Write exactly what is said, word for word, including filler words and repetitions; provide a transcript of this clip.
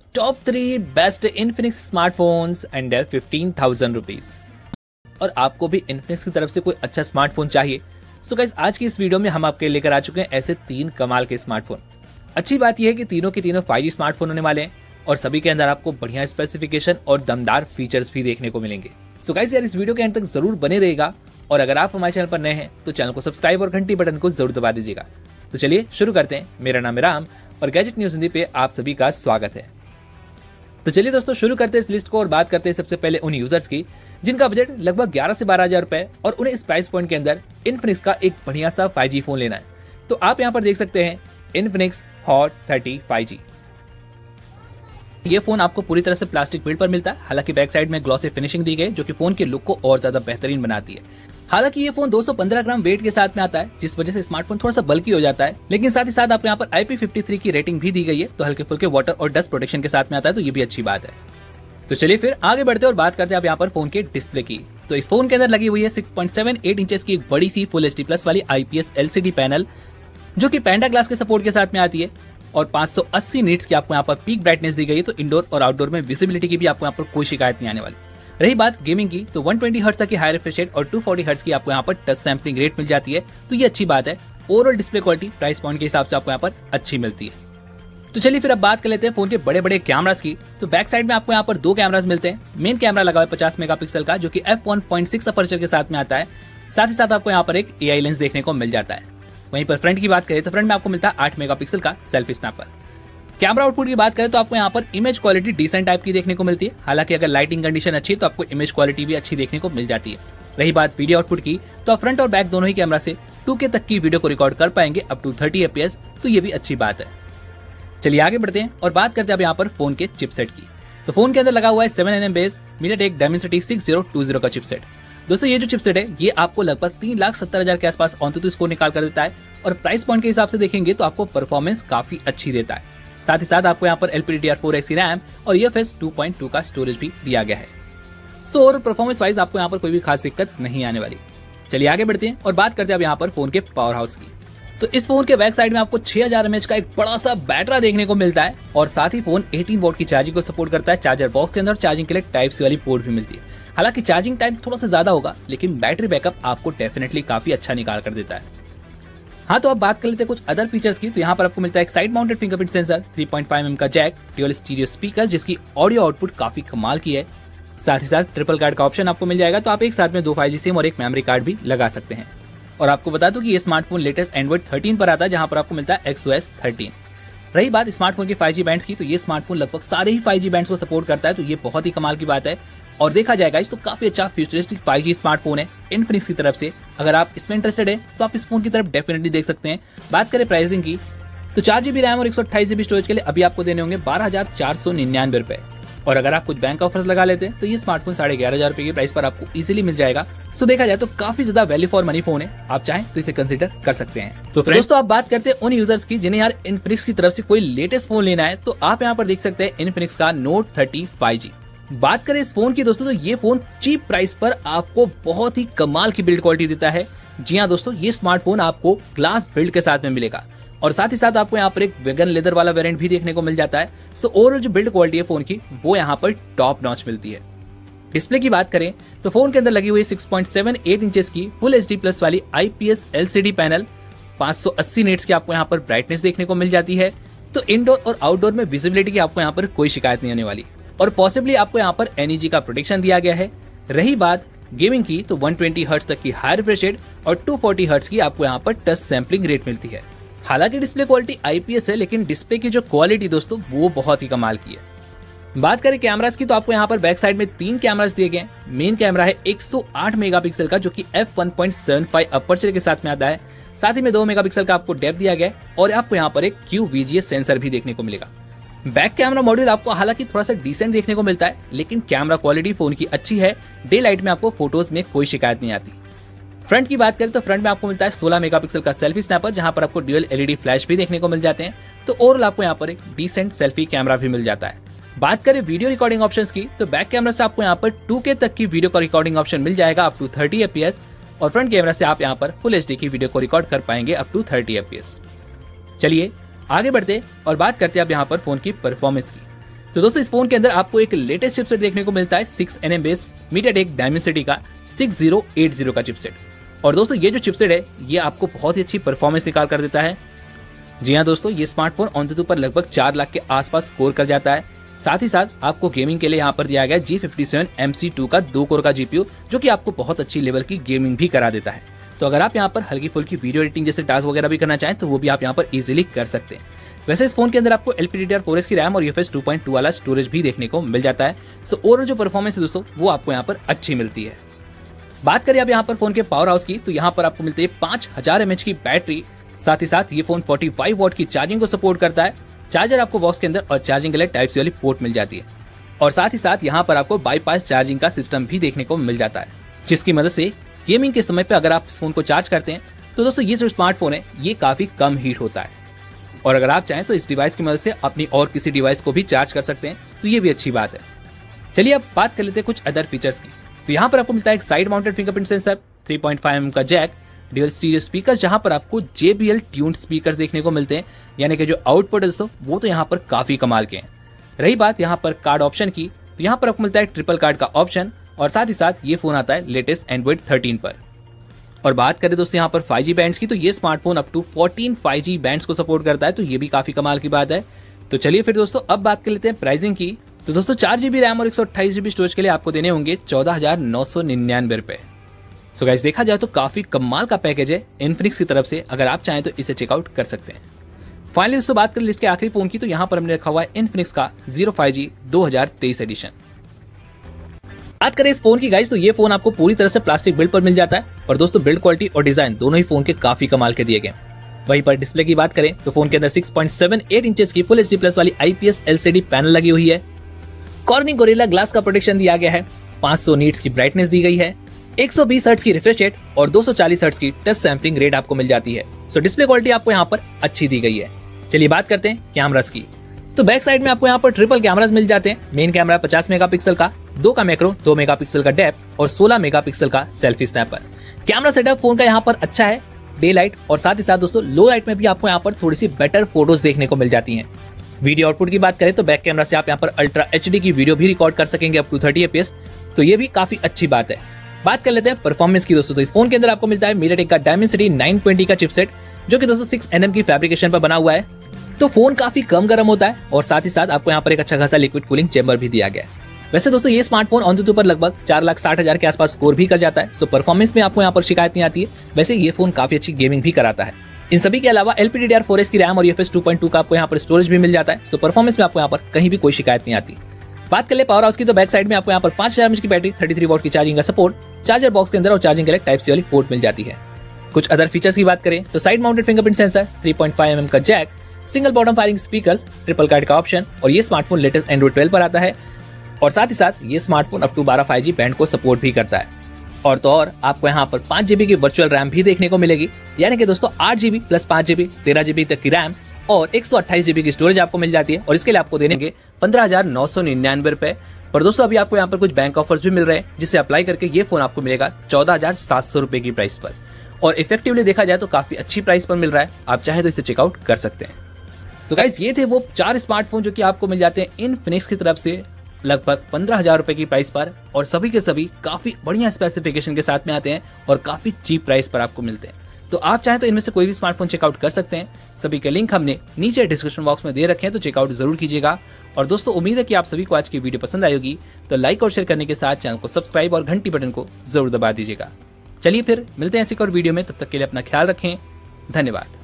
Top three best Infinix smartphones under fifteen thousand rupees. और आपको भी इन्फिनिक्स की तरफ से कोई अच्छा स्मार्टफोन चाहिए, सो गाइस आज की इस वीडियो में हम आपके लेकर आ चुके हैं ऐसे तीन कमाल के स्मार्टफोन। अच्छी बात यह है कि तीनों के तीनों फाइव जी स्मार्टफोन होने वाले हैं और सभी के अंदर आपको बढ़िया स्पेसिफिकेशन और दमदार फीचर्स भी देखने को मिलेंगे। सो गाइस यार इस वीडियो के अंत तक जरूर बने रहेगा और अगर आप हमारे चैनल पर नए हैं तो चैनल को सब्सक्राइब और घंटी बटन को जरूर दबा दीजिएगा। तो चलिए शुरू करते हैं। मेरा नाम है राम और गैजेट न्यूज हिंदी पे आप सभी का स्वागत है। तो चलिए दोस्तों शुरू करते हैं इस लिस्ट को और बात करते हैं सबसे पहले उन यूजर्स की जिनका बजट लगभग ग्यारह से बारह हजार रुपए और उन्हें इस प्राइस पॉइंट के अंदर इन्फिनिक्स का एक बढ़िया सा फाइव जी फोन लेना है। तो आप यहाँ पर देख सकते हैं Infinix hot thirty five G. ये फोन आपको पूरी तरह से प्लास्टिक बिल्ड पर मिलता है, हालांकि बैक साइड में ग्लॉसी फिनिशिंग दी गई जो कि फोन के लुक को और ज्यादा बेहतरीन बनाती है। हालांकि ये फोन दो सौ पंद्रह ग्राम वेट के साथ में आता है जिस वजह से स्मार्टफोन थोड़ा सा बल्की हो जाता है, लेकिन साथ ही साथ आपको यहाँ पर आई पी फिफ्टी थ्री की रेटिंग भी दी गई है, तो हल्के फुल्के वाटर और डस्ट प्रोटेक्शन के साथ में आता है, तो ये भी अच्छी बात है। तो चलिए फिर आगे बढ़ते हैं और बात करते हैं आप यहाँ पर फोन के डिस्प्ले की। तो इस फोन के अंदर लगी हुई है six point seven eight inches की एक बड़ी सी फुल एच डी प्लस वाली I P S L C D panel जो कि पैंडा ग्लास के सपोर्ट के साथ में आती है और पाँच सौ अस्सी निट्स की आपको यहाँ पर पीक ब्राइटनेस दी गई है, तो इंडोर और आउटडोर में विजिबिलिटी की भी आपको यहाँ पर कोई शिकायत नहीं आने वाली। रही बात गेमिंग की तो वन ट्वेंटी हर्ट्ज तक की हाई रिफ्रेश रेट और टू फोर्टी हर्ट्ज की आपको यहाँ पर टच सैंपलिंग रेट मिल जाती है, तो ये अच्छी बात है। Overall display quality price point के हिसाब से आपको यहाँ पर अच्छी मिलती है। तो चलिए फिर अब बात कर लेते हैं फोन के बड़े बड़े कैमरास की। तो बैक साइड में आपको यहाँ पर दो कैमरास मिलते हैं। मेन कैमरा लगा हुआ है पचास मेगापिक्सल का जो कि F one point six aperture के साथ में आता है। साथ ही साथ आपको यहाँ पर एक ए आई लेंस देखने को मिल जाता है। वहीं पर फ्रंट की बात करें तो फ्रंट में आपको मिलता है आठ मेगापिक्सल का सेल्फी स्नैपर। कैमरा आउटपुट की बात करें तो आपको यहाँ पर इमेज क्वालिटी डिसेंट टाइप की देखने को मिलती है, हालांकि अगर लाइटिंग कंडीशन अच्छी है तो आपको इमेज क्वालिटी भी अच्छी देखने को मिल जाती है। रही बात वीडियो आउटपुट की तो आप फ्रंट और बैक दोनों ही कैमरा से टू के तक की वीडियो को रिकॉर्ड कर पाएंगे up to thirty F P S, तो ये भी अच्छी बात है। चलिए आगे बढ़ते हैं और बात करते हैं अब यहाँ पर फोन के चिपसेट की। तो फोन के अंदर लगा हुआ है seven N M base MediaTek Dimensity six zero two zero का चिपसेट। दोस्तों ये जो चिपसेट है ये आपको लगभग तीन लाख सत्तर हजार के आसपास ऑनटू स्कोर निकाल कर देता है और प्राइस पॉइंट के हिसाब से देखेंगे तो आपको परफॉर्मेंस काफी अच्छी देता है। साथ ही साथ आपको यहाँ पर L P D D R four X की रैम और E F S two point two का स्टोरेज भी दिया गया है। सो ओवरऑल परफॉर्मेंस वाइज आपको यहाँ पर कोई भी खास दिक्कत नहीं आने वाली। चलिए आगे बढ़ते हैं और बात करते हैं अब यहाँ पर फोन के पावर हाउस की। तो इस फोन के बैक साइड में आपको छह हजार एम एच का एक बड़ा सा बैटरा देखने को मिलता है और साथ ही फोन अठारह वोल्ट की चार्जिंग को सपोर्ट करता है। चार्जर बॉक्स के अंदर चार्जिंग के लिए टाइप सी वाली पोर्ट भी मिलती है। हालांकि चार्जिंग टाइम थोड़ा सा ज्यादा होगा लेकिन बैटरी बैकअप आपको डेफिनेटली काफी अच्छा निकाल कर देता है। हाँ तो अब बात कर लेते हैं कुछ अदर फीचर्स की। तो यहाँ पर आपको मिलता है एक side mounted fingerprint sensor, three point five M M का जैक, ड्यूअल स्टीरियो स्पीकर जिसकी ऑडियो आउटपुट काफी कमाल की है। साथ ही साथ ट्रिपल कार्ड का ऑप्शन आपको मिल जाएगा, तो आप एक साथ में दो फाइव जी सिम और एक मेमोरी कार्ड भी लगा सकते हैं। और आपको बता दूं कि ये स्मार्टफोन लेटेस्ट एंड्रॉइड थर्टीन पर आता है जहां पर आपको मिलता है एक्स ओ एस थर्टीन। रही बात स्मार्टफोन के फाइव जी बैंड्स की तो ये स्मार्टफोन लगभग सारे ही फाइव जी बैंड्स को सपोर्ट करता है, तो ये बहुत ही कमाल की बात है। और देखा जाएगा इस तो काफी अच्छा फ्यूचरिस्टिक फाइव जी स्मार्टफोन है इन्फिनिक्स की तरफ से। अगर आप इसमें इंटरेस्टेड है तो आप इस फोन की तरफ डेफिनेटली देख सकते हैं। बात करें प्राइसिंग की तो चार जीबी रैम और एक सौ अट्ठाईस जीबी स्टोरेज के लिए अभी आपको देने होंगे बारह हजार चार सौ निन्यानवे रुपए। और अगर आप कुछ बैंक ऑफर्स लगा लेते हैं तो ये स्मार्टफोन साढ़े ग्यारह हजार रुपए की प्राइस पर आपको इजीली मिल जाएगा। सो देखा जाए तो काफी ज्यादा वैल्यू फॉर मनी फोन है, आप चाहें तो इसे कंसीडर कर सकते हैं। तो दोस्तों आप बात करते हैं उन यूजर्स की जिन्हें यार इन्फिनिक्स की तरफ से कोई लेटेस्ट फोन लेना है, तो आप यहाँ पर देख सकते हैं इन्फिनिक्स का नोट थर्टी फाइव जी। बात करें इस फोन की दोस्तों तो ये फोन चीप प्राइस पर आपको बहुत ही कमाल की बिल्ड क्वालिटी देता है। जी हाँ दोस्तों, ये स्मार्टफोन आपको ग्लास बिल्ड के साथ में मिलेगा और साथ ही साथ आपको यहाँ पर एक वेगन लेदर वाला वेरिएंट भी देखने को मिल जाता है। सो ओवरऑल जो बिल्ड क्वालिटी है फोन की वो यहाँ पर टॉप नॉच मिलती है। डिस्प्ले की बात करें तो फोन के अंदर लगी हुई six point seven eight inches की फुल एच डी प्लस वाली I P S L C D panel, पाँच सौ अस्सी निट्स की आपको यहाँ पर ब्राइटनेस देखने को मिल जाती है, तो इंडोर और आउटडोर में विजिबिलिटी की आपको यहाँ पर कोई शिकायत नहीं आने वाली और पॉसिबली आपको यहाँ पर एन ई जी का प्रोटेक्शन दिया गया है। रही बात गेमिंग की तो वन ट्वेंटी हर्ट्ज तक की हाई रिफ्रेश रेट और टू फोर्टी हर्ट्ज की आपको यहाँ पर टच सैंपलिंग रेट मिलती है। हालांकि display quality I P S है लेकिन डिस्प्ले की जो क्वालिटी दोस्तों वो बहुत ही कमाल की है। बात करें कैमरास की तो आपको यहाँ पर बैक साइड में तीन कैमरास दिए गए। मेन कैमरा है एक सौ आठ मेगापिक्सल का जो कि F one point seven five aperture के साथ में आता है। साथ ही में दो मेगापिक्सल का आपको डेप्थ दिया गया है और आपको यहाँ पर एक Q V G S sensor भी देखने को मिलेगा। बैक कैमरा मॉड्यूल आपको हालांकि थोड़ा सा डिसेंट देखने को मिलता है लेकिन कैमरा क्वालिटी फोन की अच्छी है। डे लाइट में आपको फोटोज में कोई शिकायत नहीं आती। फ्रंट की बात करें तो फ्रंट में आपको मिलता है सोलह मेगापिक्सल का सेल्फी स्नैपर जहां पर आपको dual L E D flash भी देखने को मिल जाते हैं, तो ओवरऑल आपको यहाँ पर एक डिसेंट सेल्फी कैमरा भी मिल जाता है। बात करें वीडियो रिकॉर्डिंग ऑप्शंस की तो बैक कैमरा से आपको यहाँ पर टू के तक की वीडियो का रिकॉर्डिंग ऑप्शन मिल जाएगा up to thirty F P S और फ्रंट कैमरा से आप यहाँ पर फुल एच डी की वीडियो को रिकॉर्ड कर पाएंगे up to thirty F P S. चलिए आगे बढ़ते और बात करते हैं अब यहाँ पर फोन की परफॉर्मेंस की। तो दोस्तों इस फोन के अंदर आपको एक लेटेस्ट चिपसेट देखने को मिलता है six N M based MediaTek Dimensity का सिक्स ज़ीरो एट ज़ीरो का चिपसेट। और दोस्तों ये जो चिपसेट है ये आपको बहुत ही अच्छी परफॉर्मेंस निकाल कर देता है। जी हाँ दोस्तों, ये स्मार्टफोन ऑन पर लगभग चार लाख के आसपास स्कोर कर जाता है। साथ ही साथ आपको गेमिंग के लिए यहाँ पर दिया गया G fifty seven M C two का दो कोर का जीपीयू, जो कि आपको बहुत अच्छी लेवल की गेमिंग भी करा देता है। तो अगर आप यहाँ पर हल्की फुल्की वीडियो एडिटिंग जैसे टास्क वगैरह भी करना चाहें तो वो भी आप यहाँ पर इजीली कर सकते हैं। वैसे इस फोन के अंदर आपको L P D D R four S की रैम और U F S two point two वाला स्टोरेज भी देखने को मिल जाता है। सो ओवरऑल जो परफॉर्मेंस है दोस्तों वो आपको यहाँ पर अच्छी मिलती है। बात करें अब यहाँ पर फोन के पावर हाउस की, तो यहाँ पर आपको मिलती है पांच हजार एम एच की बैटरी। साथ ही साथ ये फोन फोर्टी फाइव वॉट की चार्जिंग को सपोर्ट करता है। चार्जर आपको बॉक्स के अंदर और चार्जिंग के लिए टाइप सी वाली पोर्ट मिल जाती है। और साथ ही साथ यहाँ पर आपको बाईपास चार्जिंग का सिस्टम भी देखने को मिल जाता है, जिसकी मदद से गेमिंग के समय पे अगर आप इस फोन को चार्ज करते हैं तो दोस्तों ये जो स्मार्टफोन है ये काफी कम हीट होता है। और अगर आप चाहें तो इस डिवाइस की मदद से अपनी और किसी डिवाइस को भी चार्ज कर सकते हैं, तो ये भी अच्छी बात है। चलिए अब बात कर लेते हैं कुछ अदर फीचर्स की। तो यहाँ पर आपको मिलता है एक side mounted fingerprint sensor, three point five M M का जैक, ड्यूअल स्टीरियो स्पीकर्स, जहां पर आपको J B L tuned speakers देखने को मिलते हैं, यानी कि जो आउटपुट है दोस्तों वो तो यहाँ पर काफी कमाल के हैं। रही बात यहाँ पर कार्ड ऑप्शन की, तो यहाँ पर आपको मिलता है ट्रिपल कार्ड का ऑप्शन और साथ ही साथ ये फोन आता है लेटेस्ट एंड्रॉइड थर्टीन पर। और बात करें दोस्तों यहाँ पर फाइव जी बैंड्स की, तो ये smartphone up to fourteen five G bands को सपोर्ट करता है, तो ये भी काफी कमाल की बात है। तो चलिए फिर दोस्तों अब बात कर लेते हैं प्राइसिंग की। तो दोस्तों चार जीबी रैम और एक सौ अट्ठाईस जीबी स्टोरेज के लिए आपको देने होंगे चौदह हजार नौ सौ निन्यानवे रुपए। सो गाइस देखा जाए तो काफी कमाल का पैकेज है इन्फिनिक्स की तरफ से, अगर आप चाहें तो इसे चेकआउट कर सकते हैं। फाइनली दोस्तों बात कर लिस्ट के आखिरी फोन की, तो यहाँ पर हमने रखा हुआ है इन्फिनिक्स का ज़ीरो फाइव जी दो हज़ार तेईस एडिशन। बात करें इस फोन की गाइस, तो ये फोन आपको पूरी तरह से प्लास्टिक बिल्ड पर मिल जाता है। और दोस्तों बिल्ड क्वालिटी और डिजाइन दोनों ही फोन के काफी कमाल के दिए गए। वहीं पर डिस्प्ले की बात करें तो फोन के अंदर six point seven eight inches की फुल एच डी प्लस वाली I P S L C D panel लगी हुई है। कॉर्निंग गोरिल्ला ग्लास का प्रोटेक्शन दिया गया है। पाँच सौ नीट्स की ब्राइटनेस दी गई है। एक सौ बीस हर्ट्ज की रिफ्रेश रेट और दो सौ चालीस हर्ट्ज की टच सैंपलिंग रेट आपको मिल जाती है। सो डिस्प्ले क्वालिटी आपको यहाँ पर अच्छी दी गई है। चलिए बात करते हैं कैमरास की। तो बैक साइड में आपको यहाँ पर ट्रिपल कैमरास मिल जाते हैं। मेन कैमरा पचास मेगापिक्सल का, दो का मैक्रो, दो मेगापिक्सल का डेप्थ और सोलह मेगापिक्सल का selfie snapper. Camera setup phone का यहाँ पर अच्छा है, डे लाइट और साथ ही साथ दोस्तों लो लाइट में भी आपको यहाँ पर थोड़ी सी बेटर फोटोज देखने को मिल जाती हैं। वीडियो आउटपुट की बात करें तो बैक कैमरा से आप यहाँ पर अल्ट्रा एच डी की वीडियो भी रिकॉर्ड कर सकेंगे up to thirty F P S, तो ये भी काफी अच्छी बात है। बात कर लेते हैं परफॉर्मेंस की दोस्तों। तो इस फोन के अंदर आपको मिलता है मीडियाटेक का डायमेंसिटी नाइन ट्वेंटी का चिपसेट, जो कि दोस्तों सिक्स एन एम की फैब्रिकेशन पर बना हुआ है। तो फोन काफी कम गर्म होता है और साथ ही साथ आपको यहाँ पर एक अच्छा खासा लिक्विड कूलिंग चेंबर भी दिया गया है। वैसे दोस्तों ये स्मार्टफोन ऑन द पर लगभग चार लाख साठ हजार के आसपास स्कोर भी कर जाता है। सो परफॉर्मेंस में आपको यहाँ पर शिकायत नहीं आती है। वैसे ये फोन काफी अच्छी गेमिंग भी कराता है। इन सभी के अलावा L P D D R four S की रैम और U F S two point two का आपको यहाँ पर स्टोरेज भी मिल जाता है। सो परफॉर्मेंस में आपको यहाँ पर कहीं भी कोई शिकायत नहीं आती। बात कर ले पावर हाउस की, तो बैक साइड में आपको यहाँ पर पांच हजार एम एच की बैटरी, थर्टी थ्री वॉट की चार्जिंग का सपोर्ट, चार्जर बॉक्स के अंदर और चार्जिंग के लिए टाइप सी वाली पोर्ट मिल जाती है। कुछ अदर फीचर्स की बात करें तो side mounted fingerprint sensor, three point five M M का jack, single bottom firing speakers, triple card का ऑप्शन और ये स्मार्टफोन लेटेस्ट एंड्रॉइड ट्वेल्व पर आता है। और साथ ही साथ ये स्मार्टफोन अप टू बारह फाइव जी बैंड को सपोर्ट भी करता है। और तो और आपको यहाँ पर पांच जीबी की वर्चुअल रैम भी देखने को मिलेगी, यानी कि दोस्तों आठ जीबी प्लस पांच जीबी तेरह जीबी तक की रैम और एक सौ अट्ठाईस जीबी की स्टोरेज आपको मिल जाती है। और इसके लिए आपको देंगे पंद्रह हजार नौ सौ निन्यानवे रुपए। पर दोस्तों अभी आपको यहाँ पर कुछ बैंक ऑफर्स भी मिल रहे हैं, जिसे अप्लाई करके ये फोन आपको मिलेगा चौदह हजार सात सौ रुपए की प्राइस पर। और इफेक्टिवली देखा जाए तो काफी अच्छी प्राइस पर मिल रहा है। आप चाहे तो इसे चेकआउट कर सकते हैं। सो गाइस ये थे वो चार स्मार्टफोन जो कि आपको मिल जाते हैं इन्फिनिक्स की तरफ से लगभग पंद्रह हजार रुपए की प्राइस पर, और सभी के सभी काफी बढ़िया स्पेसिफिकेशन के साथ में आते हैं और काफी चीप प्राइस पर आपको मिलते हैं। तो आप चाहें तो इनमें से कोई भी स्मार्टफोन चेकआउट कर सकते हैं। सभी के लिंक हमने नीचे डिस्क्रिप्शन बॉक्स में दे रखे हैं, तो चेकआउट जरूर कीजिएगा। और दोस्तों उम्मीद है कि आप सभी को आज की वीडियो पसंद आई होगी, तो लाइक और शेयर करने के साथ चैनल को सब्सक्राइब और घंटी बटन को जरूर दबा दीजिएगा। चलिए फिर मिलते हैं ऐसी और वीडियो में, तब तक के लिए अपना ख्याल रखें। धन्यवाद।